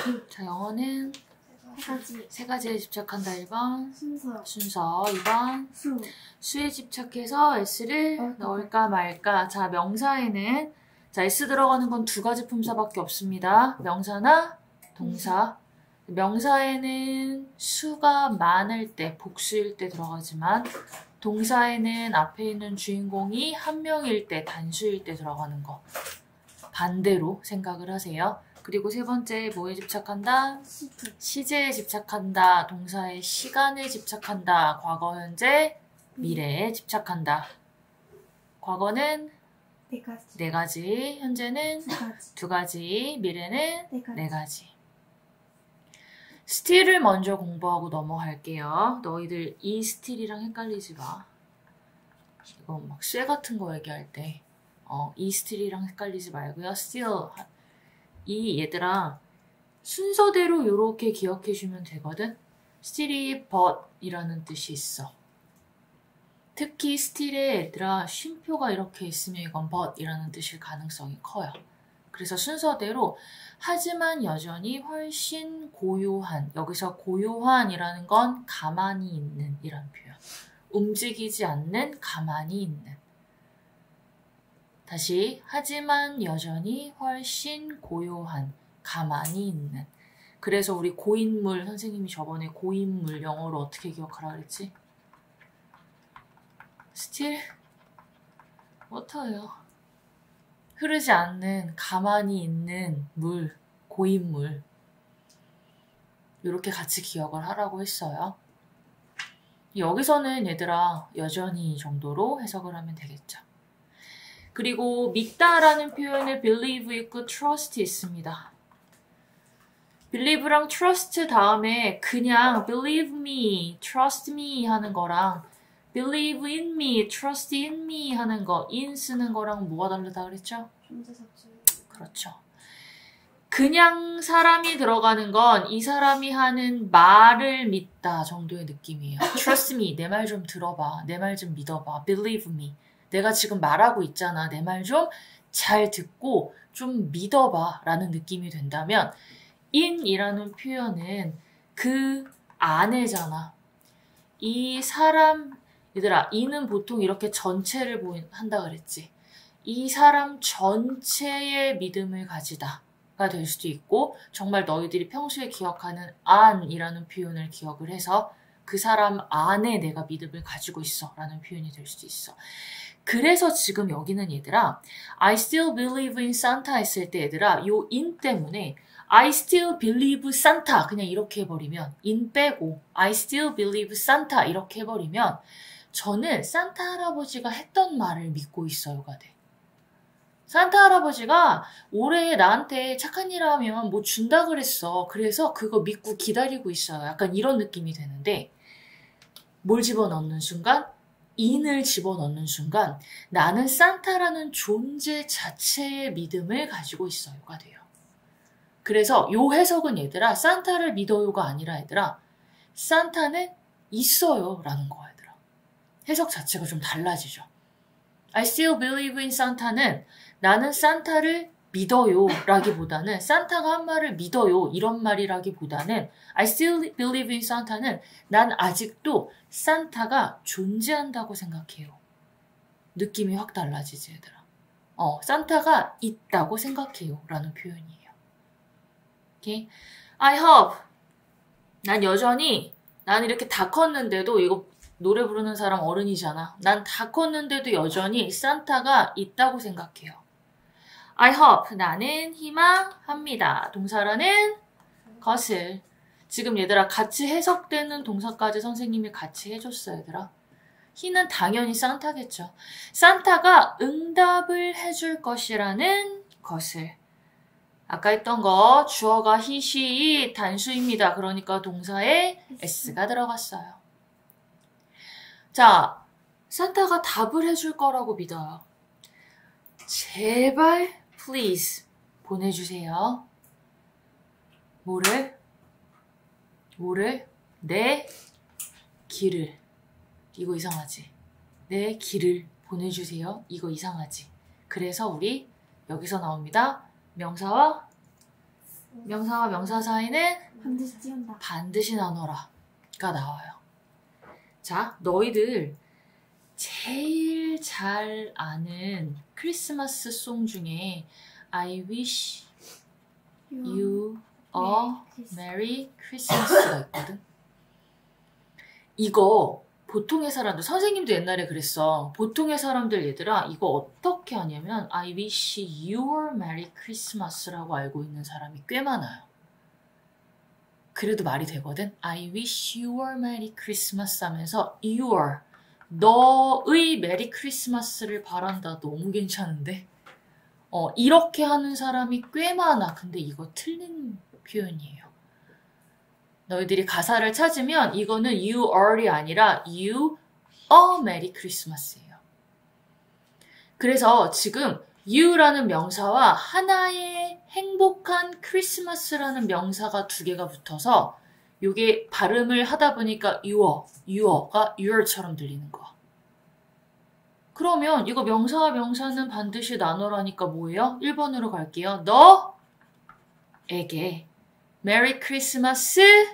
자, 영어는 세 가지에 집착한다 1번. 순서 2번. 수에 집착해서 S를 넣을까 말까. 자, 명사에는 자, S 들어가는 건 두 가지 품사밖에 없습니다. 명사나 동사. 명사에는 수가 많을 때, 복수일 때 들어가지만 동사에는 앞에 있는 주인공이 한 명일 때, 단수일 때 들어가는 거. 반대로 생각을 하세요. 그리고 세 번째 뭐에 집착한다? 시제에 집착한다. 동사의 시간에 집착한다. 과거, 현재, 미래에 집착한다. 과거는 네 가지, 현재는 두 가지, 미래는 네 가지. still을 먼저 공부하고 넘어갈게요. 너희들 이 still이랑 헷갈리지 마. 이거 막 쇠 같은 거 얘기할 때 이 still이랑 헷갈리지 말고요. still 이 얘들아 순서대로 이렇게 기억해주면 되거든. still이 but이라는 뜻이 있어. 특히 still에 얘들아 쉼표가 이렇게 있으면 이건 but이라는 뜻일 가능성이 커요. 그래서 순서대로 하지만 여전히 훨씬 고요한, 여기서 고요한이라는 건 가만히 있는 이란 표현. 움직이지 않는, 가만히 있는. 다시 하지만 여전히 훨씬 고요한, 가만히 있는. 그래서 우리 고인물, 선생님이 저번에 고인물 영어로 어떻게 기억하라 그랬지? still? 워터예요. 흐르지 않는, 가만히 있는 물, 고인물. 이렇게 같이 기억을 하라고 했어요. 여기서는 얘들아 여전히 정도로 해석을 하면 되겠죠. 그리고 믿다라는 표현에 believe 있고 trust 있습니다. believe랑 trust 다음에 그냥 believe me, trust me 하는 거랑 believe in me, trust in me 하는 거, in 쓰는 거랑 뭐가 다르다 그랬죠? 그렇죠. 그냥 사람이 들어가는 건 이 사람이 하는 말을 믿다 정도의 느낌이에요. Trust me, 내 말 좀 들어봐. 내 말 좀 믿어봐. Believe me, 내가 지금 말하고 있잖아. 내 말 좀 잘 듣고 좀 믿어봐 라는 느낌이 된다면 in이라는 표현은 그 안에잖아. 이 사람, 얘들아, in은 보통 이렇게 전체를 한다 그랬지. 이 사람 전체의 믿음을 가지다. 될 수도 있고 정말 너희들이 평소에 기억하는 안이라는 표현을 기억을 해서 그 사람 안에 내가 믿음을 가지고 있어 라는 표현이 될 수도 있어. 그래서 지금 여기는 얘들아 I still believe in Santa 했을 때 얘들아 요 in 때문에 I still believe Santa 그냥 이렇게 해버리면 in 빼고 I still believe Santa 이렇게 해버리면 저는 산타 할아버지가 했던 말을 믿고 있어요가 돼. 산타 할아버지가 올해 나한테 착한 일 하면 뭐 준다 그랬어. 그래서 그거 믿고 기다리고 있어요. 약간 이런 느낌이 되는데 뭘 집어넣는 순간? in을 집어넣는 순간 나는 산타라는 존재 자체의 믿음을 가지고 있어요가 돼요. 그래서 요 해석은 얘들아 산타를 믿어요가 아니라 얘들아 산타는 있어요 라는 거야 얘들아. 해석 자체가 좀 달라지죠. I still believe in Santa는 나는 산타를 믿어요 라기보다는 산타가 한 말을 믿어요 이런 말이라기보다는 I still believe in Santa는 난 아직도 산타가 존재한다고 생각해요. 느낌이 확 달라지지 얘들아. 산타가 있다고 생각해요 라는 표현이에요. Okay? I hope 난 여전히 난 이렇게 다 컸는데도 이거 노래 부르는 사람 어른이잖아. 난 다 컸는데도 여전히 산타가 있다고 생각해요. I hope 나는 희망합니다. 동사라는 것을 지금 얘들아 같이 해석되는 동사까지 선생님이 같이 해줬어요 얘들아. 희는 당연히 산타겠죠. 산타가 응답을 해줄 것이라는 것을 아까 했던 거 주어가 he, she, 단수입니다. 그러니까 동사에 s가 들어갔어요. 자, 산타가 답을 해줄 거라고 믿어요. 제발 please 보내주세요. 뭐를? 내 길을. 이거 이상하지? 내 길을 보내주세요. 이거 이상하지? 그래서 우리 여기서 나옵니다. 명사와 명사와 명사 사이는 반드시 띄운다. 반드시 나눠라가 나와요. 자, 너희들 제일 잘 아는 크리스마스 송 중에 I wish you a merry Christmas가 있거든. 이거 보통의 사람들, 선생님도 옛날에 그랬어. 보통의 사람들 얘들아 이거 어떻게 하냐면 I wish your merry Christmas라고 알고 있는 사람이 꽤 많아요. 그래도 말이 되거든. I wish your merry Christmas 하면서 your 너의 메리 크리스마스를 바란다. 너무 괜찮은데? 이렇게 하는 사람이 꽤 많아. 근데 이거 틀린 표현이에요. 너희들이 가사를 찾으면 이거는 you are이 아니라 you a merry Christmas예요. 그래서 지금 you라는 명사와 하나의 행복한 크리스마스라는 명사가 두 개가 붙어서 요게 발음을 하다 보니까 you가 your처럼 들리는 거야. 그러면 이거 명사와 명사는 반드시 나눠라니까 뭐예요? 1번으로 갈게요. 너에게 메리 크리스마스를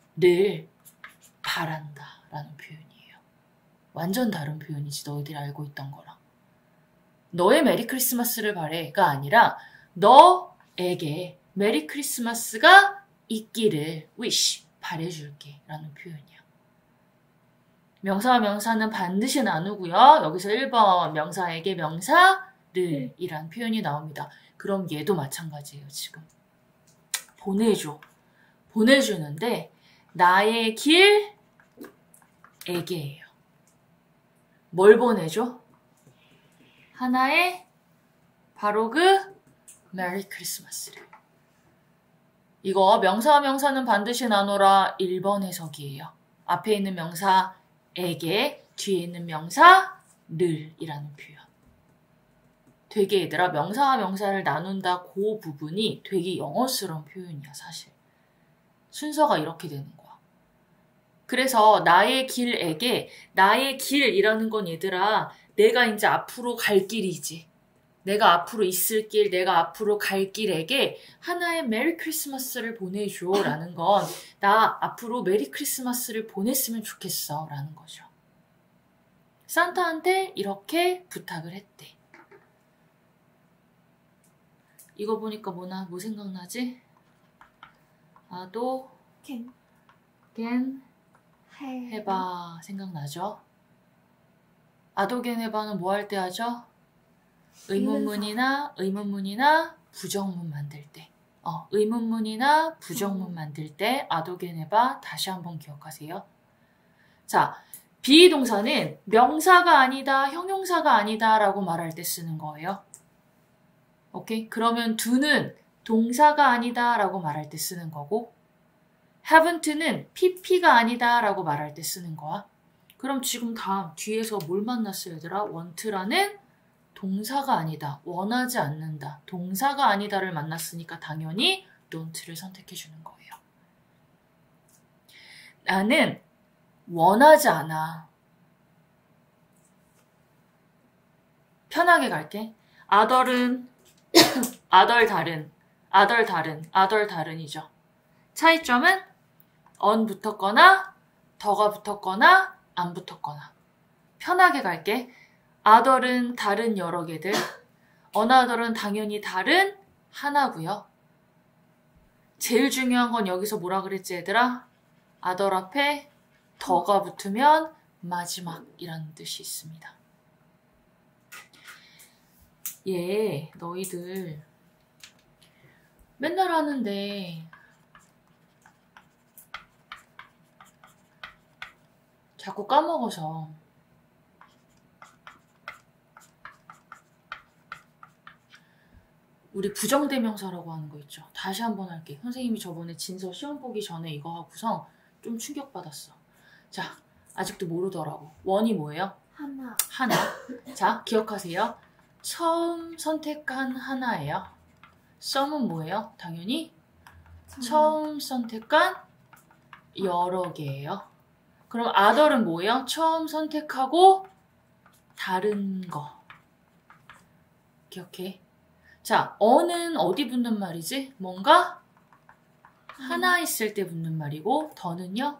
바란다 라는 표현이에요. 완전 다른 표현이지 너희들이 알고 있던 거랑. 너의 메리 크리스마스를 바래가 아니라 너에게 메리 크리스마스가 있기를 wish 바래줄게 라는 표현이야. 명사와 명사는 반드시 나누고요. 여기서 1번 명사에게 명사를 이란 표현이 나옵니다. 그럼 얘도 마찬가지예요. 지금 보내주는데 나의 길에게예요. 뭘 보내줘? 하나의 바로 그 메리 크리스마스를. 이거 명사와 명사는 반드시 나눠라 1번 해석이에요. 앞에 있는 명사에게 뒤에 있는 명사를 이라는 표현. 되게 얘들아 명사와 명사를 나눈다 그 부분이 되게 영어스러운 표현이야 사실. 순서가 이렇게 되는 거야. 그래서 나의 길에게 나의 길이라는 건 얘들아 내가 이제 앞으로 갈 길이지. 내가 앞으로 있을 길, 내가 앞으로 갈 길에게 하나의 메리 크리스마스를 보내줘 라는 건 나 앞으로 메리 크리스마스를 보냈으면 좋겠어 라는 거죠. 산타한테 이렇게 부탁을 했대. 이거 보니까 뭐 생각나지? 아도 겐 해봐 생각나죠? 아도겐 해봐는 뭐 할 때 하죠? 의문문이나 부정문 만들 때. 의문문이나 부정문 만들 때 아도겐 해봐 다시 한번 기억하세요. 자, 비동사는 명사가 아니다, 형용사가 아니다 라고 말할 때 쓰는 거예요. 오케이? 그러면 do는 동사가 아니다 라고 말할 때 쓰는 거고 haven't는 pp가 아니다 라고 말할 때 쓰는 거야. 그럼 지금 다음 뒤에서 뭘 만났어요 얘들아? want라는 동사가 아니다, 원하지 않는다, 동사가 아니다를 만났으니까 당연히 don't를 선택해 주는 거예요. 나는 원하지 않아. 편하게 갈게. other은 other 다른이죠. 차이점은 on 붙었거나 더가 붙었거나 안 붙었거나. 편하게 갈게. other은 다른 여러 개들, another은 당연히 다른 하나고요. 제일 중요한 건 여기서 뭐라 그랬지 얘들아? other 앞에 더가 붙으면 마지막이라는 뜻이 있습니다. 너희들 맨날 하는데 자꾸 까먹어서 우리 부정대명사라고 하는 거 있죠. 다시 한번 할게. 선생님이 저번에 진서 시험 보기 전에 이거 하고서 좀 충격받았어. 자, 아직도 모르더라고. 원이 뭐예요? 하나. 자, 기억하세요. 처음 선택한 하나예요. some은 뭐예요? 당연히 처음 선택한 여러 개예요. 그럼 other은 뭐예요? 처음 선택하고 다른 거. 기억해. 자, 어는 어디 붙는 말이지? 뭔가 하나 있을 때 붙는 말이고 더는요?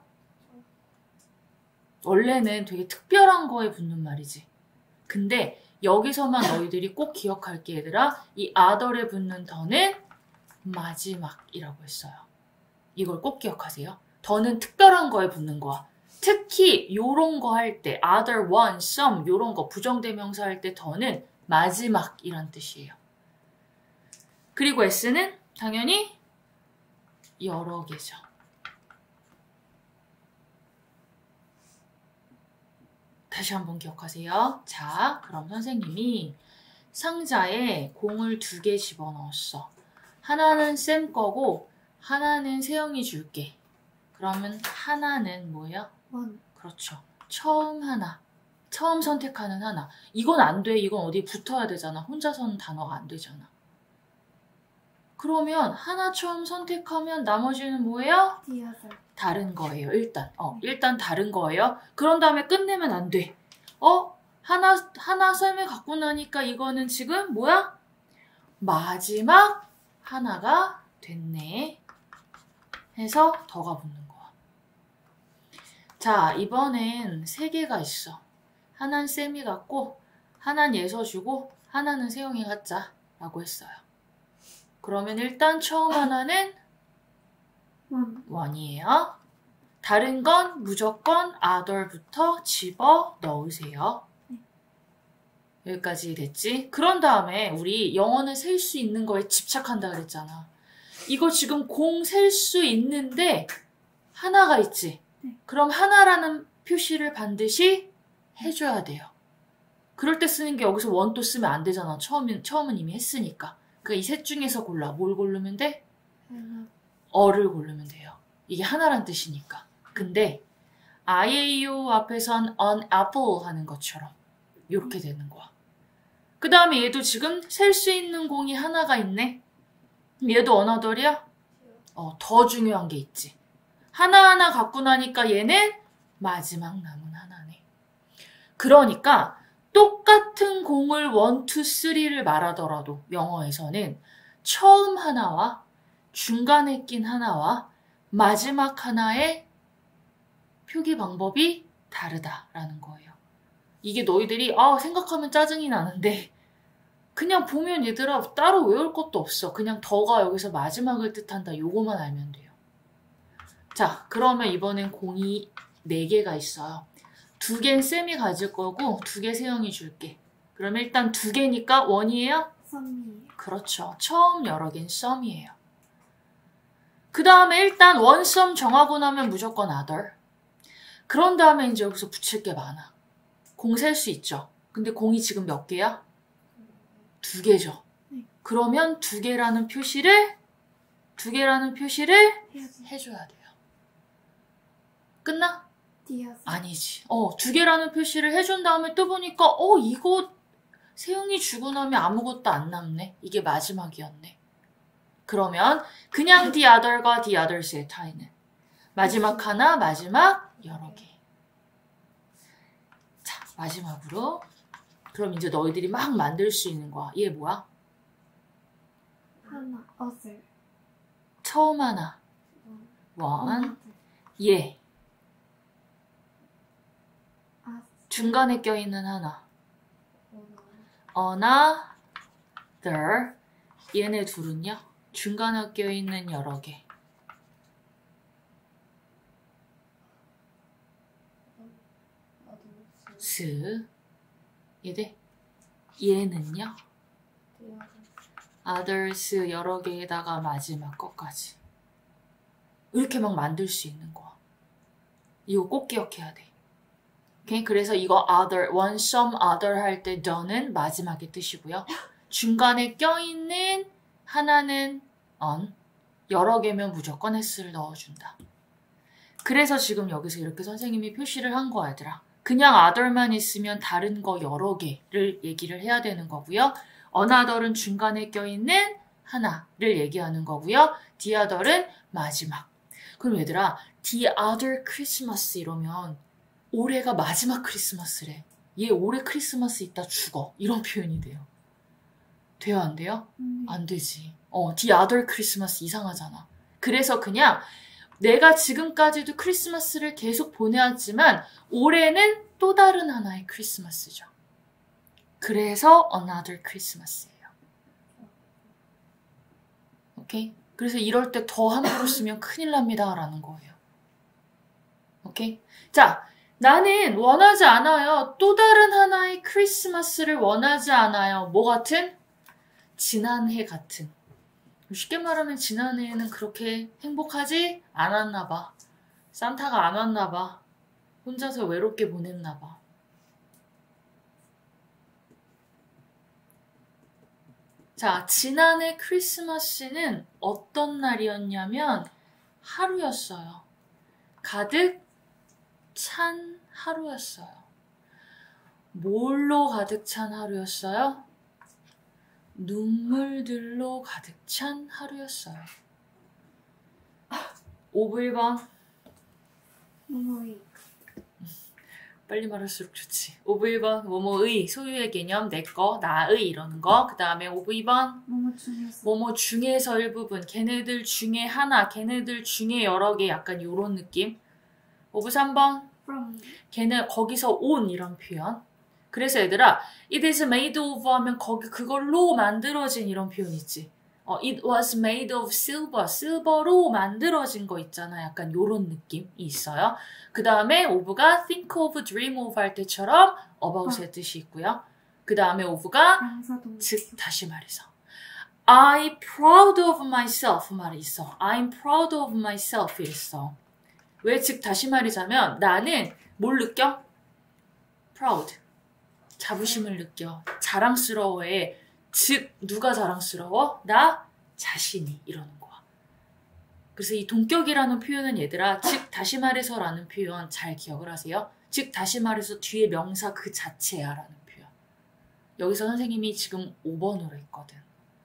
원래는 되게 특별한 거에 붙는 말이지. 근데 여기서만 너희들이 꼭 기억할 게 얘들아 이 other에 붙는 더는 마지막이라고 했어요. 이걸 꼭 기억하세요. 더는 특별한 거에 붙는 거야. 특히 요런 거 할 때 other, one, some 요런 거 부정대명사 할 때 더는 마지막이란 뜻이에요. 그리고 s는 당연히 여러 개죠. 다시 한번 기억하세요. 자, 그럼 선생님이 상자에 공을 2개 집어넣었어. 하나는 쌤 거고 하나는 세영이 줄게. 그러면 하나는 뭐예요? 그렇죠. 처음 하나. 처음 선택하는 하나. 이건 안 돼. 이건 어디에 붙어야 되잖아. 혼자서는 단어가 안 되잖아. 그러면 하나 처음 선택하면 나머지는 뭐예요? 다른 거예요. 일단 다른 거예요. 그런 다음에 끝내면 안 돼. 하나 쌤에 갖고 나니까 이거는 지금 뭐야? 마지막 하나가 됐네. 해서 더가 붙는 거야. 자, 이번엔 3개가 있어. 하나는 쌤이 갖고, 하나는 예서 주고, 하나는 세영이 갖자. 라고 했어요. 그러면 일단 처음 하나는 원이에요. 다른 건 무조건 other부터 집어 넣으세요. 여기까지 됐지? 그런 다음에 우리 영어는 셀 수 있는 거에 집착한다 그랬잖아. 이거 지금 공 셀 수 있는데 하나가 있지? 그럼 하나라는 표시를 반드시 해줘야 돼요. 그럴 때 쓰는 게 여기서 원 또 쓰면 안 되잖아. 처음은 이미 했으니까. 그러니까 이 셋 중에서 골라. 뭘 고르면 돼? 어를 고르면 돼요. 이게 하나란 뜻이니까. 근데 IAU 앞에선 an apple 하는 것처럼 이렇게 되는 거야. 그 다음에 얘도 지금 셀 수 있는 공이 하나가 있네. 얘도 another이야? 더 중요한 게 있지. 하나하나 갖고 나니까 얘는 마지막 남은 하나네. 그러니까 똑같은 공을 1, 2, 3를 말하더라도 영어에서는 처음 하나와 중간에 낀 하나와 마지막 하나의 표기 방법이 다르다라는 거예요. 이게 너희들이 생각하면 짜증이 나는데 그냥 보면 얘들아 따로 외울 것도 없어. 그냥 더가 여기서 마지막을 뜻한다. 요거만 알면 돼요. 자, 그러면 이번엔 공이 4개가 있어요. 2개는 쌤이 가질 거고 2개 세영이 줄게. 그럼 일단 2개니까 원이에요? 썸이에요. 그렇죠. 처음 여러 개는 썸이에요. 그 다음에 일단 원 썸 정하고 나면 무조건 other. 그런 다음에 이제 여기서 붙일 게 많아. 공 셀 수 있죠. 근데 공이 지금 몇 개야? 2개죠. 그러면 2개라는 표시를 해줘야 돼요. 끝나? 아니지. 2개라는 표시를 해준 다음에 또 보니까 이거 세영이 주고 나면 아무것도 안 남네. 이게 마지막이었네. 그러면 그냥 the other과 the others의 차이는 마지막 하나, 마지막 여러 개. 자, 마지막으로 그럼 이제 너희들이 막 만들 수 있는 거야. 얘 뭐야? 하나, other. 처음 하나. 원. 얘. 중간에 껴있는 하나. another. 얘네 둘은요? 중간에 껴있는 여러 개. 얘는요? others 여러 개에다가 마지막 것까지. 이렇게 막 만들 수 있는 거야. 이거 꼭 기억해야 돼. 오케이? 그래서 이거 other, one, some, other 할 때 the는 마지막의 뜻이고요. 중간에 껴있는 하나는 on, 여러 개면 무조건 s를 넣어준다. 그래서 지금 여기서 이렇게 선생님이 표시를 한 거야, 얘들아. 그냥 other만 있으면 다른 거 여러 개를 얘기를 해야 되는 거고요. another은 중간에 껴있는 하나를 얘기하는 거고요. the other은 마지막. 그럼 얘들아, the other Christmas 이러면 올해가 마지막 크리스마스래. 얘 올해 크리스마스 있다 죽어. 이런 표현이 돼요. 돼요, 안 돼요? 안 되지. the other Christmas 이상하잖아. 그래서 그냥 내가 지금까지도 크리스마스를 계속 보내왔지만 올해는 또 다른 하나의 크리스마스죠. 그래서 another Christmas예요. 오케이? 그래서 이럴 때 더 함부로 쓰면 큰일 납니다 라는 거예요. 오케이? 자, 나는 원하지 않아요. 또 다른 하나의 크리스마스를 원하지 않아요. 뭐 같은? 지난해 같은. 쉽게 말하면 지난해에는 그렇게 행복하지 않았나 봐. 산타가 안 왔나 봐. 혼자서 외롭게 보냈나 봐. 자, 지난해 크리스마스는 어떤 날이었냐면 하루였어요. 가득 찬 하루였어요. 뭘로 가득 찬 하루였어요? 눈물들로 가득 찬 하루였어요. 5부 1번. 뭐뭐의. 빨리 말할수록 좋지. 5부 1번. 뭐뭐의 소유의 개념 내꺼 나의 이러는 거. 그 다음에 5부 2번. 뭐뭐 중에서 일부분. 걔네들 중에 하나. 걔네들 중에 여러 개. 약간 요런 느낌. 5부 3번. from. 걔는 거기서 온 이런 표현. 그래서 얘들아 it is made of 하면 거기 그걸로 만들어진 이런 표현 있지. it was made of silver. 실버로 만들어진 거 있잖아. 약간 요런 느낌이 있어요. 그 다음에 오브가 think of, dream of 할 때처럼 about의 뜻이 있고요. 그 다음에 오브가 즉 다시 말해서 I'm proud of myself 말이 있어. I'm proud of myself 이랬어. 왜 즉 다시 말이자면 나는 뭘 느껴? proud. 자부심을 느껴. 자랑스러워해. 즉 누가 자랑스러워? 나 자신이 이러는 거야. 그래서 이 동격이라는 표현은 얘들아 즉 다시 말해서 라는 표현 잘 기억을 하세요. 즉 다시 말해서 뒤에 명사 그 자체야 라는 표현. 여기서 선생님이 지금 5번으로 했거든.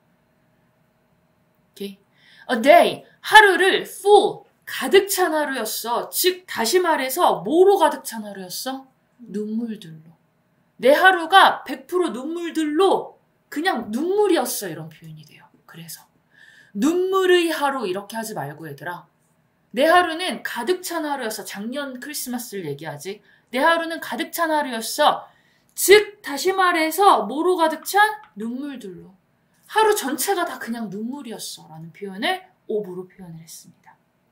오케이? A day 하루를 full 가득 찬 하루였어. 즉 다시 말해서 뭐로 가득 찬 하루였어? 눈물들로. 내 하루가 100% 눈물들로 그냥 눈물이었어 이런 표현이 돼요. 그래서 눈물의 하루 이렇게 하지 말고 얘들아 내 하루는 가득 찬 하루였어. 작년 크리스마스를 얘기하지. 내 하루는 가득 찬 하루였어. 즉 다시 말해서 뭐로 가득 찬? 눈물들로. 하루 전체가 다 그냥 눈물이었어 라는 표현을 오브로 표현을 했습니다.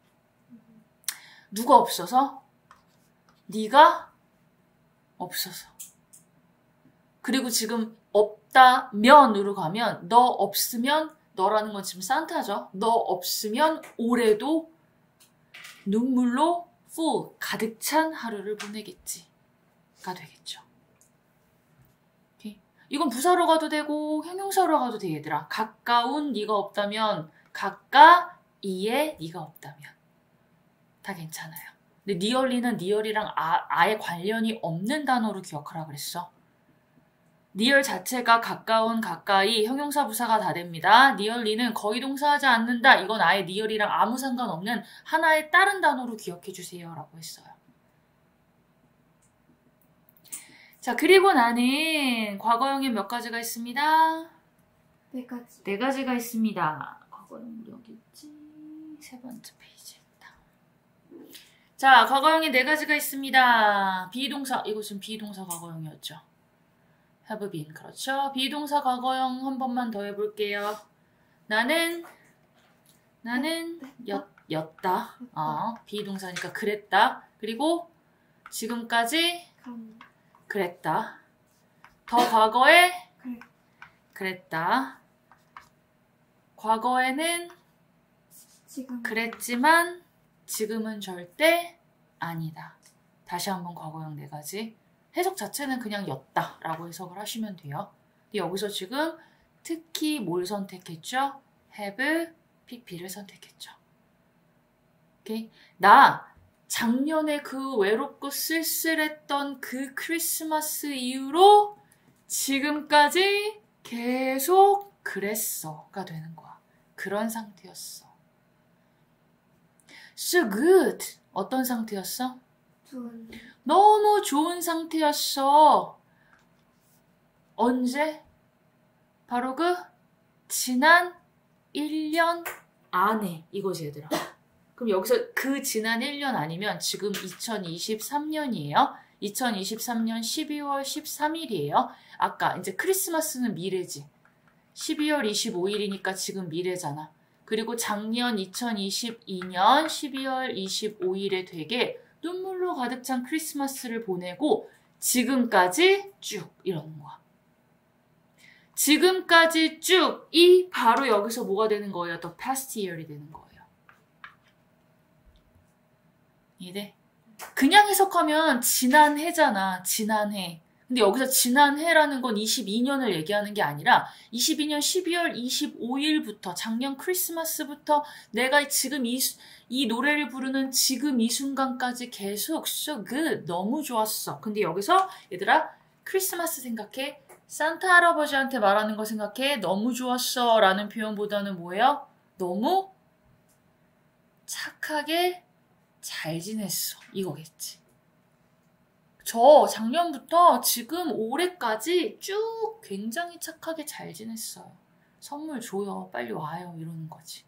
누가 없어서? 네가 없어서. 그리고 지금 없다면으로 가면 너 없으면 너라는 건 지금 산타죠. 너 없으면 올해도 눈물로 full 가득 찬 하루를 보내겠지가 되겠죠. 오케이? 이건 부사로 가도 되고 형용사로 가도 돼 얘들아. 가까운 네가 없다면 가까이에 네가 없다면 다 괜찮아요. 근데 니얼리는 니얼이랑 아예 관련이 없는 단어로 기억하라 그랬어. 니얼 자체가 가까운, 가까이, 형용사, 부사가 다 됩니다. 니얼리는 거의 동사하지 않는다. 이건 아예 니얼이랑 아무 상관없는 하나의 다른 단어로 기억해 주세요 라고 했어요. 자, 그리고 나는 과거형에 몇 가지가 있습니다? 4가지. 4가지가 있습니다. 과거형 여기 있지? 3번째 페이지입니다. 자, 과거형에 4가지가 있습니다. 비동사, 이거 지금 비동사 과거형이었죠. have been, 그렇죠. 비동사 과거형 한 번만 더 해볼게요. 나는 였다. 비동사니까 그랬다. 그리고 지금까지 그랬다. 더 과거에 그랬다. 과거에는 그랬지만 지금은 절대 아니다. 다시 한번 과거형 4가지. 해석 자체는 그냥 였다 라고 해석을 하시면 돼요. 근데 여기서 지금 특히 뭘 선택했죠? have, pp를 선택했죠. 오케이? 나 작년에 그 외롭고 쓸쓸했던 그 크리스마스 이후로 지금까지 계속 그랬어가 되는 거야. 그런 상태였어. So good. 어떤 상태였어? 너무 좋은 상태였어. 언제? 바로 그 지난 1년 안에 이거지 얘들아. 그럼 여기서 그 지난 1년 아니면 지금 2023년이에요. 2023년 12월 13일이에요. 아까 이제 크리스마스는 미래지. 12월 25일이니까 지금 미래잖아. 그리고 작년 2022년 12월 25일에 되게 눈물로 가득 찬 크리스마스를 보내고 지금까지 쭉 이러는 거야. 지금까지 쭉이 바로 여기서 뭐가 되는 거예요? The past year이 되는 거예요. 이해돼? 그냥 해석하면 지난해잖아. 지난해. 근데 여기서 지난해라는 건 22년을 얘기하는 게 아니라 22년 12월 25일부터 작년 크리스마스부터 내가 지금 이 노래를 부르는 지금 이 순간까지 계속 so good. 너무 좋았어. 근데 여기서 얘들아 크리스마스 생각해. 산타 할아버지한테 말하는 거 생각해. 너무 좋았어 라는 표현보다는 뭐예요? 너무 착하게 잘 지냈어. 이거겠지. 저 작년부터 지금 올해까지 쭉 굉장히 착하게 잘 지냈어요. 선물 줘요. 빨리 와요. 이러는 거지.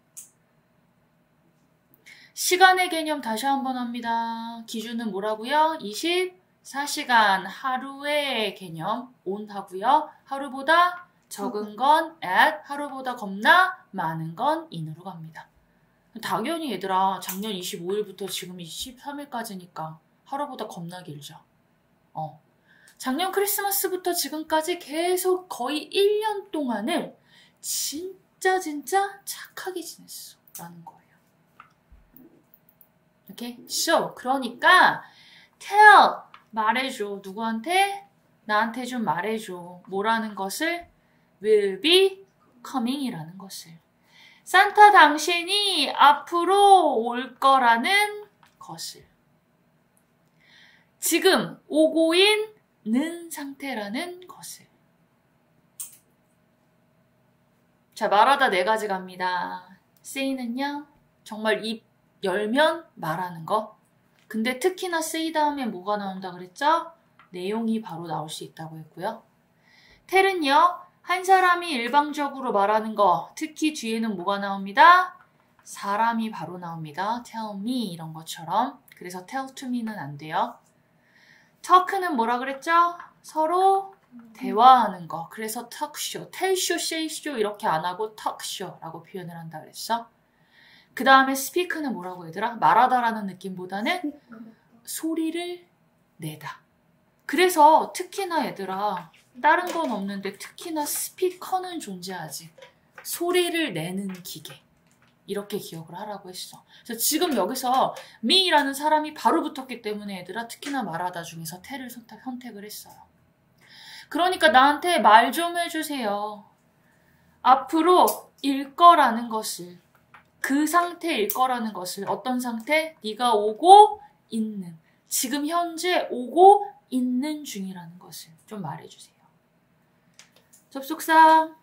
시간의 개념 다시 한번 합니다. 기준은 뭐라고요? 24시간 하루의 개념 on 하고요. 하루보다 적은 건 at, 하루보다 겁나 많은 건 in으로 갑니다. 당연히 얘들아 작년 25일부터 지금 23일까지니까 하루보다 겁나 길죠. 작년 크리스마스부터 지금까지 계속 거의 1년 동안을 진짜 착하게 지냈어 라는 거예요. 오케이? So 그러니까 tell 말해줘. 누구한테? 나한테 좀 말해줘. 뭐라는 것을? will be coming 이라는 것을. 산타 당신이 앞으로 올 거라는 것을. 지금 오고 있는 상태라는 것을. 자, 말하다 4가지 갑니다. say는요. 정말 입 열면 말하는 거. 근데 특히나 say 다음에 뭐가 나온다 그랬죠? 내용이 바로 나올 수 있다고 했고요. tell은요. 한 사람이 일방적으로 말하는 거, 특히 뒤에는 뭐가 나옵니다? 사람이 바로 나옵니다. tell me 이런 것처럼. 그래서 tell to me는 안 돼요. talk는 뭐라 그랬죠? 서로 대화하는 거. 그래서 talk show, tell show, say show 이렇게 안 하고 talk show라고 표현을 한다 그랬어. 그 다음에 speak는 뭐라고 얘들아? 말하다라는 느낌보다는 소리를 내다. 그래서 특히나 얘들아 다른 건 없는데 특히나 스피커는 존재하지. 소리를 내는 기계. 이렇게 기억을 하라고 했어. 그래서 지금 여기서 me라는 사람이 바로 붙었기 때문에 얘들아 특히나 말하다 중에서 tell을 선택을 했어요. 그러니까 나한테 말 좀 해주세요. 앞으로 일 거라는 것을. 그 상태일 거라는 것을. 어떤 상태? 네가 오고 있는. 지금 현재 오고 있는 중이라는 것을 좀 말해주세요. 접속사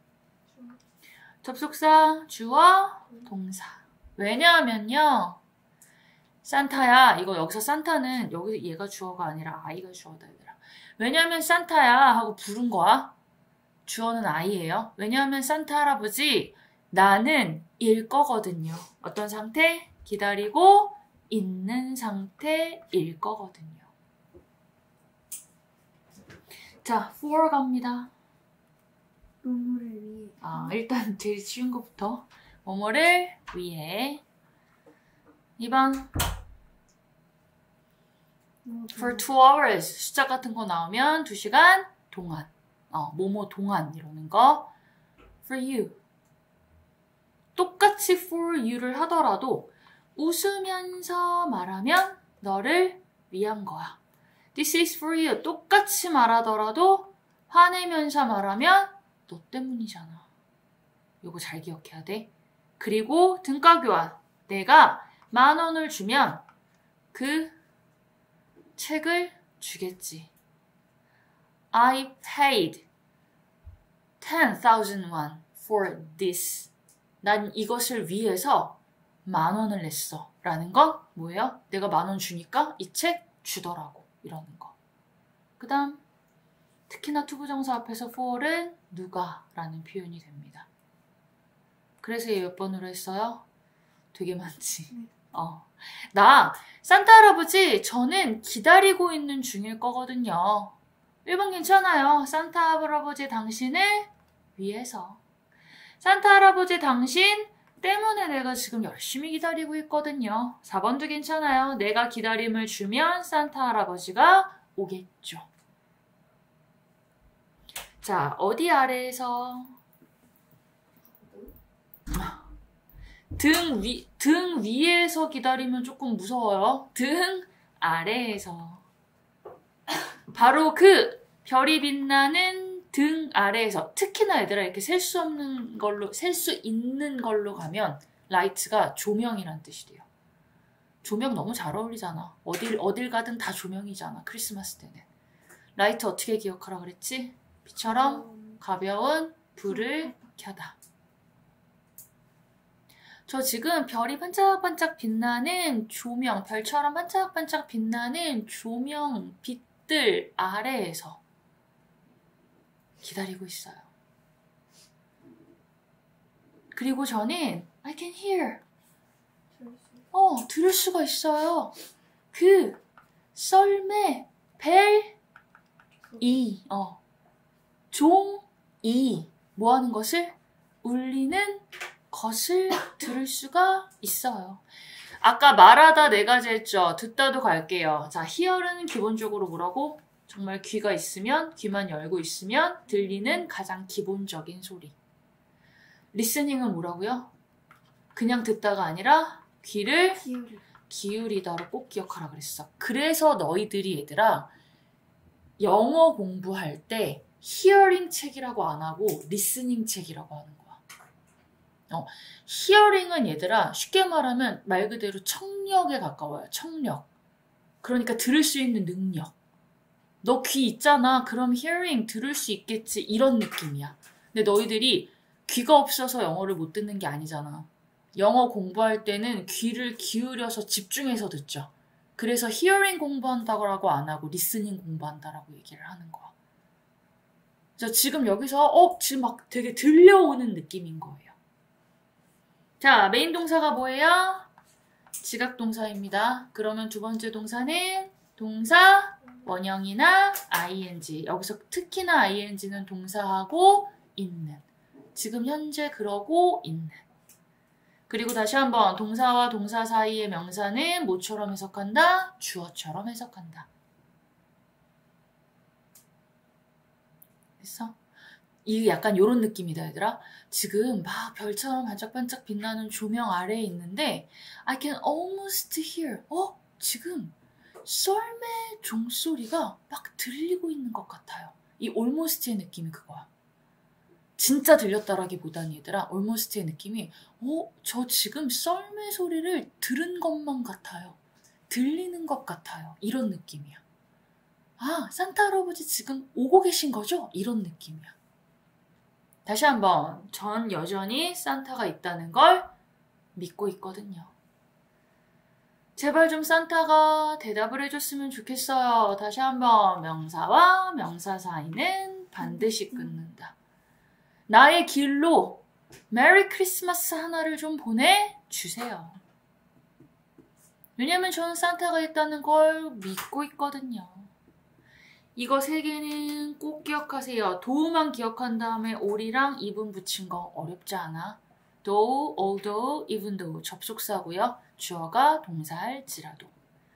주어 동사. 왜냐하면요 산타야 이거 여기서 산타는 여기 얘가 주어가 아니라 아이가 주어다 얘들아. 왜냐하면 산타야 하고 부른 거야. 주어는 아이예요. 왜냐하면 산타 할아버지 나는 일 거거든요. 어떤 상태? 기다리고 있는 상태일 거거든요. 자, for 갑니다. 뭐뭐를 위해. 일단 제일 쉬운 것부터. 뭐뭐를 위해. 2번. For 2 hours. 숫자 같은 거 나오면 2시간 동안. 뭐뭐 동안 이러는 거. For you. 똑같이 for you를 하더라도 웃으면서 말하면 너를 위한 거야. This is for you. 똑같이 말하더라도 화내면서 말하면 너 때문이잖아. 이거 잘 기억해야 돼. 그리고 등가 교환. 내가 10,000원을 주면 그 책을 주겠지. I paid 10,000 won for this. 난 이것을 위해서 10,000원을 냈어. 라는 건 뭐예요? 내가 10,000원 주니까 이 책 주더라고. 이러는 거. 그 다음 특히나 투부정사 앞에서 for은 누가 라는 표현이 됩니다. 그래서 얘 몇 번으로 했어요? 되게 많지. 네. 나 산타 할아버지 저는 기다리고 있는 중일 거거든요. 1번 괜찮아요. 산타 할아버지 당신을 위해서. 산타 할아버지 당신 때문에 내가 지금 열심히 기다리고 있거든요. 4번도 괜찮아요. 내가 기다림을 주면 산타 할아버지가 오겠죠. 자, 어디 아래에서? 등 위에서 기다리면 조금 무서워요. 등 아래에서. 바로 그 별이 빛나는 등 아래에서. 특히나 얘들아 이렇게 셀 수 있는 걸로 가면 라이트가 조명이란 뜻이 돼요. 조명 너무 잘 어울리잖아. 어딜 가든 다 조명이잖아. 크리스마스 때는. 라이트 어떻게 기억하라 그랬지? 빛처럼 가벼운 불을 켜다. 저 지금 별이 반짝반짝 빛나는 조명, 별처럼 반짝반짝 빛나는 조명, 빛들 아래에서 기다리고 있어요. 그리고 저는 I can hear. 들을 수가 있어요. 그 썰매, 벨이, 종이 뭐 하는 것을? 울리는 것을 들을 수가 있어요. 아까 말하다 4가지 했죠. 듣다도 갈게요. 자, hear는 기본적으로 뭐라고? 정말 귀가 있으면, 귀만 열고 있으면 들리는 가장 기본적인 소리. listening은 뭐라고요? 그냥 듣다가 아니라 귀를 기울이다로 꼭 기억하라 그랬어. 그래서 너희들이 얘들아 영어 공부할 때 hearing 책이라고 안 하고 listening 책이라고 하는 거야. hearing은 얘들아 쉽게 말하면 말 그대로 청력에 가까워요. 청력. 그러니까 들을 수 있는 능력. 너 귀 있잖아. 그럼 hearing 들을 수 있겠지. 이런 느낌이야. 근데 너희들이 귀가 없어서 영어를 못 듣는 게 아니잖아. 영어 공부할 때는 귀를 기울여서 집중해서 듣죠. 그래서 hearing 공부한다고 안 하고 listening 공부한다라고 얘기를 하는 거야. 그래서 지금 여기서 지금 막 되게 들려오는 느낌인 거예요. 자, 메인 동사가 뭐예요? 지각동사입니다. 그러면 두 번째 동사는 동사 원형이나 ing. 여기서 특히나 ing는 동사하고 있는. 지금 현재 그러고 있는. 그리고 다시 한번 동사와 동사 사이의 명사는 뭐처럼 해석한다? 주어처럼 해석한다. 됐어? 이게 약간 요런 느낌이다 얘들아. 지금 막 별처럼 반짝반짝 빛나는 조명 아래에 있는데 I can almost hear. 지금 썰매 종소리가 막 들리고 있는 것 같아요. 이 almost의 느낌이 그거야. 진짜 들렸다라기보다는 얘들아 almost의 느낌이 저 지금 썰매 소리를 들은 것만 같아요. 들리는 것 같아요. 이런 느낌이야. 아, 산타 할아버지 지금 오고 계신 거죠? 이런 느낌이야. 다시 한번 전 여전히 산타가 있다는 걸 믿고 있거든요. 제발 좀 산타가 대답을 해줬으면 좋겠어요. 다시 한번 명사와 명사 사이는 반드시 끊는다. 나의 길로 메리 크리스마스 하나를 좀 보내주세요. 왜냐면 저는 산타가 있다는 걸 믿고 있거든요. 이거 3개는 꼭 기억하세요. do만 기억한 다음에 all이랑 even 붙인 거 어렵지 않아. though, although, even though 접속사고요. 주어가 동사할지라도.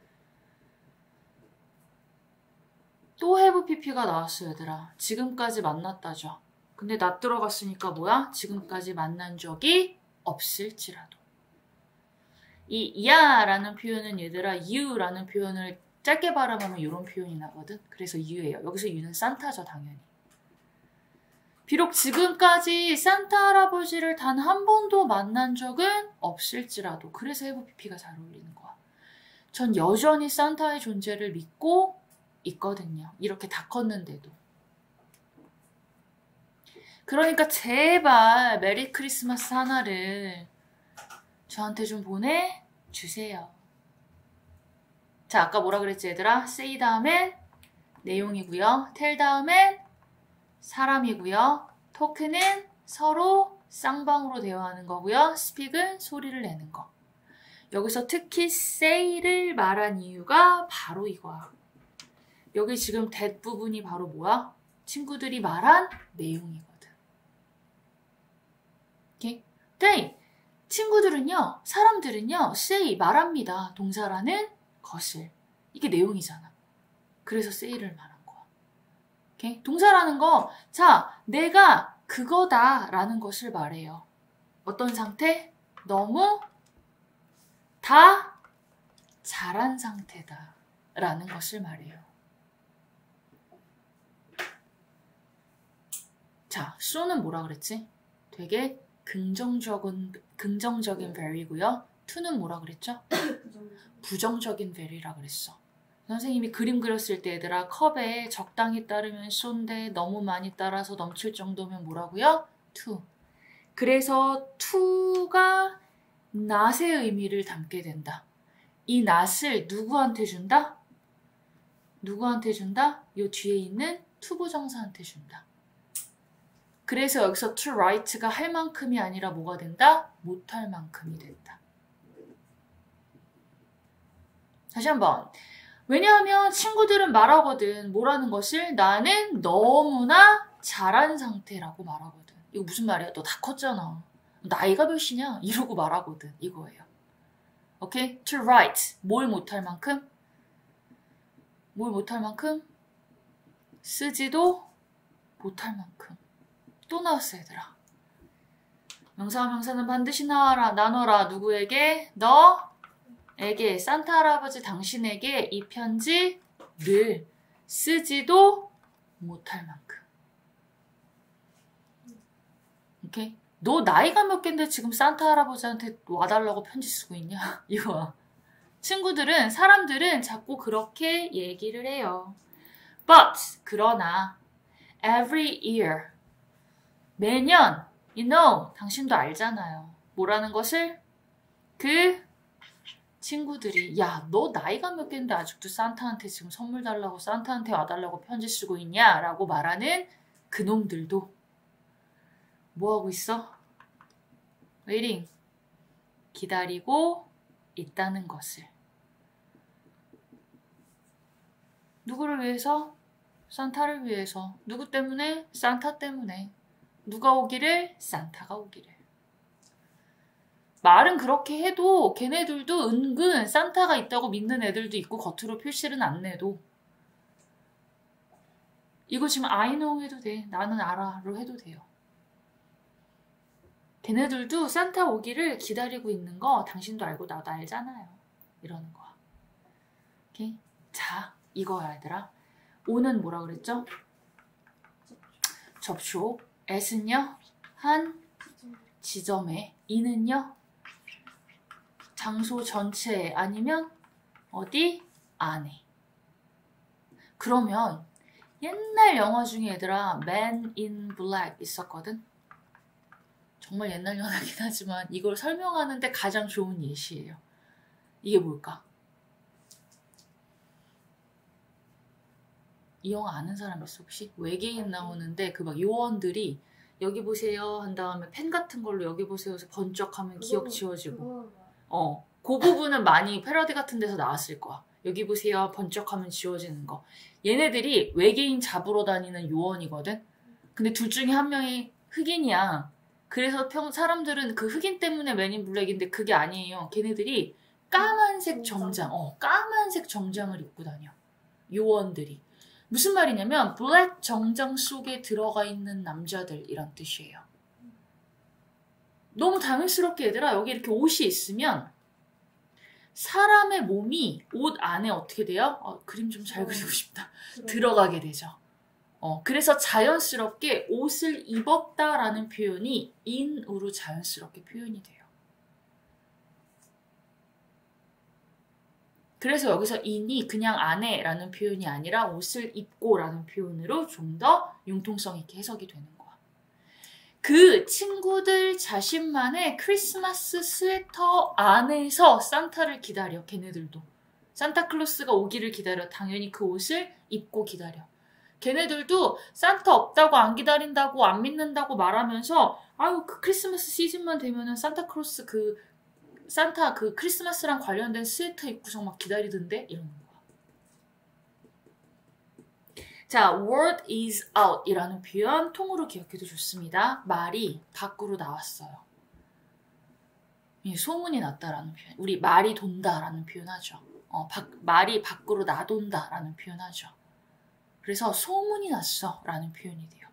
또 have pp가 나왔어요 얘들아. 지금까지 만났다죠. 근데 not 들어갔으니까 뭐야? 지금까지 만난 적이 없을지라도. 이 야라는 표현은 얘들아 you라는 표현을 짧게 발음하면 이런 표현이 나거든. 그래서 you예요. 여기서 you는 산타죠 당연히. 비록 지금까지 산타 할아버지를 단 한 번도 만난 적은 없을지라도. 그래서 have pp가 잘 어울리는 거야. 전 여전히 산타의 존재를 믿고 있거든요. 이렇게 다 컸는데도. 그러니까 제발 메리 크리스마스 하나를 저한테 좀 보내주세요. 자, 아까 뭐라 그랬지 얘들아? say 다음엔 내용이고요. tell 다음엔 사람이고요. talk는 서로 쌍방으로 대화하는 거고요. speak은 소리를 내는 거. 여기서 특히 say를 말한 이유가 바로 이거야. 여기 지금 that 부분이 바로 뭐야? 친구들이 말한 내용이거든. 오케이? 네. 친구들은요, 사람들은요, say, 말합니다. 동사라는 것을. 이게 내용이잖아. 그래서 say를 말한 거야. 오케이? 동사라는 거, 자, 내가 그거다 라는 것을 말해요. 어떤 상태? 너무 다 잘한 상태다 라는 것을 말해요. 자, so는 뭐라 그랬지? 되게 긍정적인 very고요. to는 뭐라 그랬죠? 부정적인 very라 그랬어. 선생님이 그림 그렸을 때 얘들아 컵에 적당히 따르면 so인데 너무 많이 따라서 넘칠 정도면 뭐라고요? to. 그래서 to가 not의 의미를 담게 된다. 이 not을 누구한테 준다? 누구한테 준다? 요 뒤에 있는 to 부정사한테 준다. 그래서 여기서 to write가 할 만큼이 아니라 뭐가 된다? 못할 만큼이 된다. 다시 한번. 왜냐하면 친구들은 말하거든. 뭐라는 것을? 나는 너무나 잘한 상태라고 말하거든. 이거 무슨 말이야? 너 다 컸잖아. 나이가 몇이냐? 이러고 말하거든. 이거예요. 오케이? To write. 뭘 못할 만큼? 뭘 못할 만큼? 쓰지도 못할 만큼. 또 나왔어 얘들아. 명사와 명사는 반드시 나눠라. 누구에게? 너에게. 산타 할아버지 당신에게 이 편지를 쓰지도 못할 만큼. 오케이? 너 나이가 몇 갠데 지금 산타 할아버지한테 와달라고 편지 쓰고 있냐? 이거야. 친구들은, 사람들은 자꾸 그렇게 얘기를 해요. But, 그러나, every year, 매년, you know, 당신도 알잖아요. 뭐라는 것을? 그 친구들이, 야, 너 나이가 몇 갠데 아직도 산타한테 지금 선물 달라고, 산타한테 와달라고 편지 쓰고 있냐? 라고 말하는 그놈들도 뭐하고 있어? waiting. 기다리고 있다는 것을. 누구를 위해서? 산타를 위해서. 누구 때문에? 산타 때문에. 누가 오기를? 산타가 오기를. 말은 그렇게 해도 걔네들도 은근 산타가 있다고 믿는 애들도 있고 겉으로 표시는 안 내도. 이거 지금 I know 해도 돼. 나는 알아로 해도 돼요. 걔네들도 산타 오기를 기다리고 있는 거 당신도 알고 나도 알잖아요. 이러는 거야. 오케이? 자, 이거야 얘들아. O는 뭐라 그랬죠? 접촉. S는요? 한 지점에. E는요? 장소 전체에 아니면 어디? 안에. 그러면 옛날 영화 중에 얘들아 Man in Black 있었거든? 정말 옛날 영화긴 하지만 이걸 설명하는데 가장 좋은 예시예요. 이게 뭘까? 이 영화 아는 사람 있어 혹시? 외계인 나오는데 그 막 요원들이 여기 보세요 한 다음에 펜 같은 걸로 여기 보세요 해서 번쩍하면 기억 지워지고 그 부분은 많이 패러디 같은 데서 나왔을 거야. 여기 보세요 번쩍하면 지워지는 거. 얘네들이 외계인 잡으러 다니는 요원이거든. 근데 둘 중에 한 명이 흑인이야. 그래서 사람들은 그 흑인 때문에 맨인 블랙인데 그게 아니에요. 걔네들이 까만색 정장, 까만색 정장을 입고 다녀. 요원들이. 무슨 말이냐면 블랙 정장 속에 들어가 있는 남자들 이란 뜻이에요. 너무 당연스럽게 얘들아 여기 이렇게 옷이 있으면 사람의 몸이 옷 안에 어떻게 돼요? 그림 좀 잘 그리고 싶다. 들어가게 되죠. 그래서 자연스럽게 옷을 입었다라는 표현이 in으로 자연스럽게 표현이 돼요. 그래서 여기서 in이 그냥 안에라는 표현이 아니라 옷을 입고라는 표현으로 좀 더 융통성 있게 해석이 되는 거야. 그 친구들 자신만의 크리스마스 스웨터 안에서 산타를 기다려. 걔네들도. 산타클로스가 오기를 기다려. 당연히 그 옷을 입고 기다려. 걔네들도 산타 없다고 안 기다린다고 안 믿는다고 말하면서 아유, 그 크리스마스 시즌만 되면은 산타크로스 산타 크리스마스랑 관련된 스웨터 입고서 막 기다리던데? 이러는 거야. 자, word is out 이라는 표현 통으로 기억해도 좋습니다. 말이 밖으로 나왔어요. 소문이 났다라는 표현. 우리 말이 돈다라는 표현 하죠. 말이 밖으로 나돈다라는 표현 하죠. 그래서 소문이 났어 라는 표현이 돼요.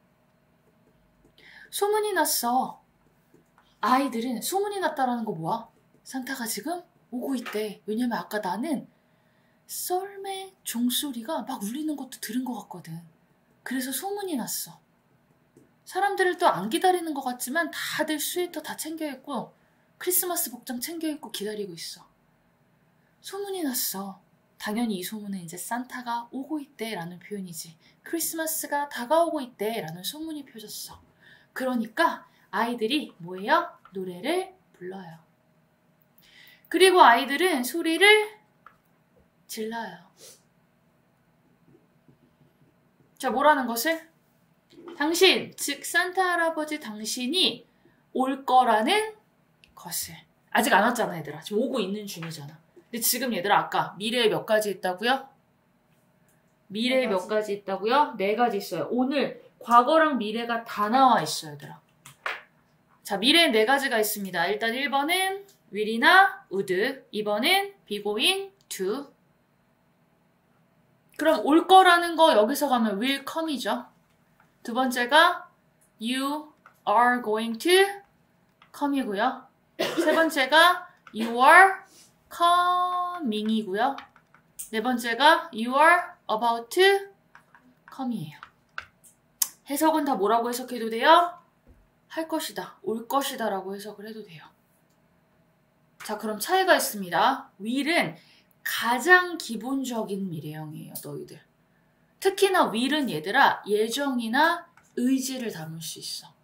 소문이 났어. 아이들은 소문이 났다라는 거 뭐야? 산타가 지금 오고 있대. 왜냐면 아까 나는 썰매 종소리가 막 울리는 것도 들은 것 같거든. 그래서 소문이 났어. 사람들을 또 안 기다리는 것 같지만 다들 스웨터 다 챙겨 입고 크리스마스 복장 챙겨 입고 기다리고 있어. 소문이 났어. 당연히 이 소문은 이제 산타가 오고 있대 라는 표현이지. 크리스마스가 다가오고 있대 라는 소문이 펴졌어. 그러니까 아이들이 뭐예요? 노래를 불러요. 그리고 아이들은 소리를 질러요. 자, 뭐라는 것을? 당신, 즉 산타 할아버지 당신이 올 거라는 것을. 아직 안 왔잖아, 얘들아. 지금 오고 있는 중이잖아. 근데 지금 얘들아 아까 미래에 몇 가지 있다고요? 미래에 몇 가지 있다고요? 4가지 있어요. 오늘 과거랑 미래가 다 나와 있어요, 얘들아. 자, 미래엔 4가지가 있습니다. 일단 1번은 will이나 would, 2번은 be going to. 그럼 올 거라는 거 여기서 가면 will come이죠. 두 번째가 you are going to come이고요. 세 번째가 you are coming이고요. 네 번째가 you are about to come이에요. 해석은 다 뭐라고 해석해도 돼요? 할 것이다, 올 것이다 라고 해석을 해도 돼요. 자, 그럼 차이가 있습니다. will은 가장 기본적인 미래형이에요, 너희들. 특히나 will은 얘들아 예정이나 의지를 담을 수 있어.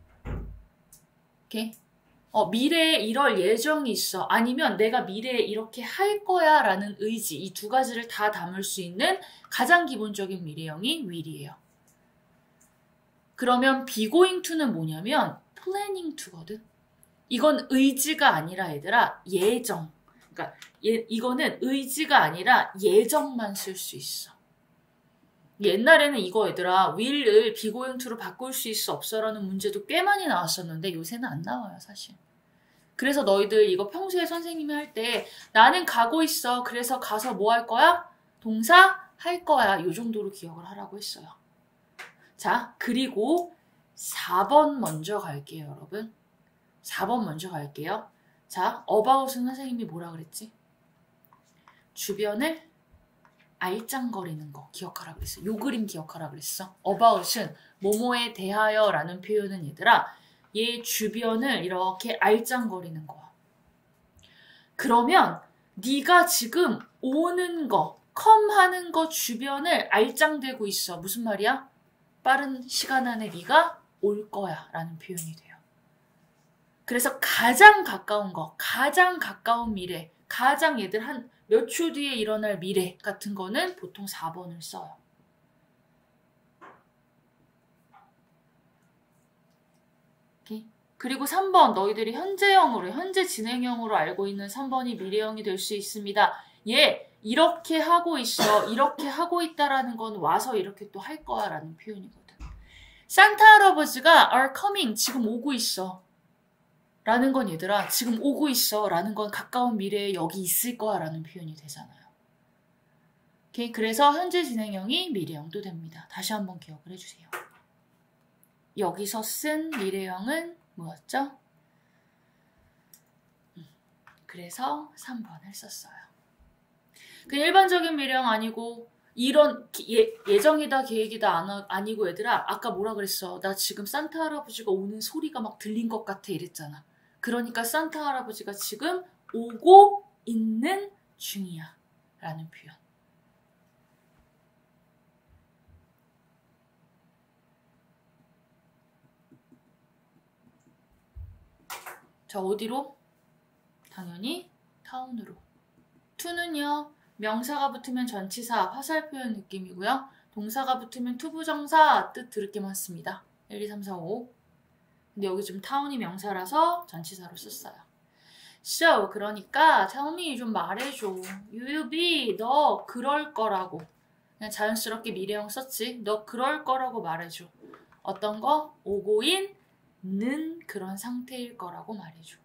오케이? 미래에 이럴 예정이 있어. 아니면 내가 미래에 이렇게 할 거야 라는 의지, 이 2가지를 다 담을 수 있는 가장 기본적인 미래형이 will이에요. 그러면 be going to는 뭐냐면 planning to거든. 이건 의지가 아니라 얘들아 예정. 그러니까 이거는 의지가 아니라 예정만 쓸 수 있어. 옛날에는 이거 얘들아 will을 be going to로 바꿀 수 있어 없어라는 문제도 꽤 많이 나왔었는데 요새는 안 나와요, 사실. 그래서 너희들 이거 평소에 선생님이 할 때 나는 가고 있어. 그래서 가서 뭐 할 거야? 동사 할 거야. 요 정도로 기억을 하라고 했어요. 자, 그리고 4번 먼저 갈게요, 여러분. 4번 먼저 갈게요. 자, about은 선생님이 뭐라 그랬지? 주변을 알짱거리는 거 기억하라 그랬어. 요 그림 기억하라 그랬어. about은 뭐뭐에 대하여 라는 표현은 얘들아 얘 주변을 이렇게 알짱거리는 거야. 그러면 네가 지금 오는 거, come 하는 거 주변을 알짱대고 있어. 무슨 말이야? 빠른 시간 안에 네가 올 거야 라는 표현이 돼요. 그래서 가장 가까운 거, 가장 가까운 미래, 가장 얘들 한 몇 초 뒤에 일어날 미래 같은 거는 보통 4번을 써요. 오케이? 그리고 3번, 너희들이 현재형으로, 현재 진행형으로 알고 있는 3번이 미래형이 될 수 있습니다. 얘 이렇게 하고 있어, 이렇게 하고 있다라는 건 와서 이렇게 또 할 거야 라는 표현이거든. 산타 할아버지가 are coming, 지금 오고 있어 라는 건 얘들아 지금 오고 있어 라는 건 가까운 미래에 여기 있을 거야 라는 표현이 되잖아요. 오케이? 그래서 현재 진행형이 미래형도 됩니다. 다시 한번 기억을 해주세요. 여기서 쓴 미래형은 뭐였죠? 그래서 3번을 썼어요. 그 일반적인 미래형 아니고 이런 예정이다 계획이다 아니고 얘들아 아까 뭐라 그랬어? 나 지금 산타 할아버지가 오는 소리가 막 들린 것 같아 이랬잖아. 그러니까 산타 할아버지가 지금 오고 있는 중이야 라는 표현. 자, 어디로? 당연히 타운으로. to는요 명사가 붙으면 전치사, 화살 표현 느낌이고요. 동사가 붙으면 투부정사 뜻 들을 게 많습니다. 1, 2, 3, 4, 5. 근데 여기 지금 town이 명사라서 전치사로 썼어요. So, 그러니까 tell me 좀 말해줘. You will be, 너 그럴 거라고. 그냥 자연스럽게 미래형 썼지. 너 그럴 거라고 말해줘. 어떤 거? 오고 있는 그런 상태일 거라고 말해줘.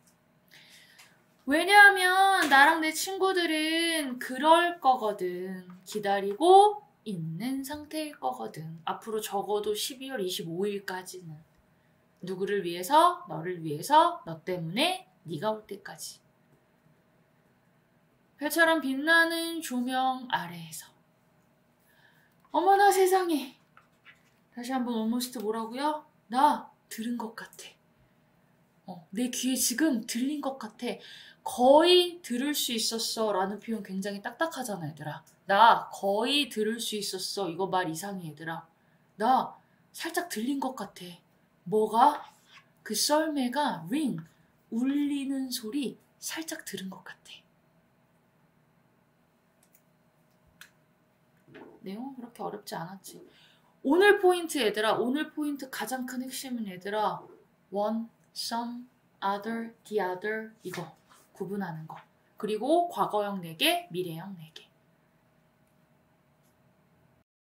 왜냐하면 나랑 내 친구들은 그럴 거거든. 기다리고 있는 상태일 거거든. 앞으로 적어도 12월 25일까지는. 누구를 위해서? 너를 위해서, 너 때문에 네가 올 때까지. 별처럼 빛나는 조명 아래에서. 어머나 세상에. 다시 한번 almost 뭐라고요? 나 들은 것 같아. 내 귀에 지금 들린 것 같아. 거의 들을 수 있었어 라는 표현 굉장히 딱딱하잖아 얘들아. 나 거의 들을 수 있었어. 이거 말 이상해 얘들아. 나 살짝 들린 것 같아. 뭐가? 그 썰매가 ring 울리는 소리 살짝 들은 것 같아. 내용은 그렇게 어렵지 않았지. 오늘 포인트 얘들아. 오늘 포인트 가장 큰 핵심은 얘들아. one, some, other, the other 이거 구분하는 거. 그리고 과거형 4개, 미래형 4개.